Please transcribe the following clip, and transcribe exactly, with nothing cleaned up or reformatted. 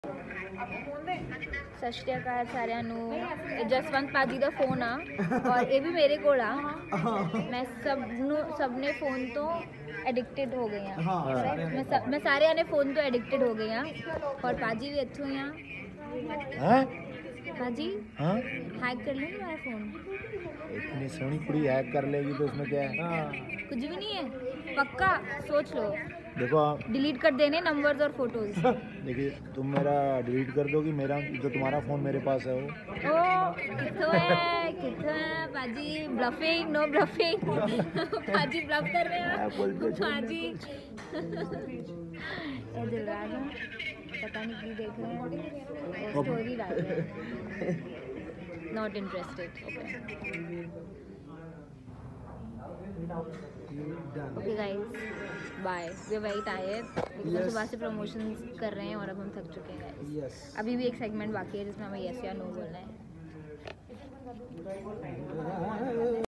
ਸਤਿ ਸ਼੍ਰੀ ਅਕਾਲ ਸਾਰਿਆਂ ਨੂੰ। ਜਸਵੰਤ ਭਾਜੀ ਦਾ ਫੋਨ ਆ ਔਰ ਇਹ ਵੀ ਮੇਰੇ ਕੋਲ ਆ। ਮੈਂ ਸਭ ਨੂੰ ਸਭ ਨੇ ਫੋਨ ਤੋਂ ਐਡਿਕਟਡ ਹੋ ਗਏ ਆ। ਮੈਂ ਸ- ਮੈਂ ਸਾਰਿਆਂ ਨੇ ਫੋਨ ਤੋਂ ਐਡਿਕਟਡ ਹੋ ਗਏ ਆ ਔਰ ਭਾਜੀ ਵੀ ਇੱਥੋਂ ਹੀ ਆ। भाजी हाँ हैक कर लेंगे मेरा फोन? इतनी सोनी कुड़ी हैक कर लेगी तो उसमें क्या है? कुछ भी नहीं है, पक्का सोच लो। देखो आप डिलीट कर देने नंबर्स और फोटोज। देखिए तुम मेरा डिलीट कर दोगी, मेरा जो तुम्हारा फोन मेरे पास है वो ओ कितना है कितना है भाजी? Bluffing no bluffing. भाजी ब्लफ कर रहे हैं भाजी। ए दिलराज पता नहीं क्यों देख रहे हैं, स्टोरी डाल रहे हैं। Not interested. Okay guys bye. We are very tired. सुबह से प्रमोशंस कर रहे हैं और अब हम थक चुके हैं गाइस। अभी भी एक सेगमेंट बाकी है जिसमें हमें यस या नो बोलना है।